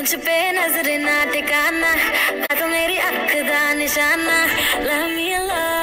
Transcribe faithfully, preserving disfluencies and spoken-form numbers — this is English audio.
मुझ पे नजर ना टिकाना, मैं तो मेरी अख दा निशाना। Love me alone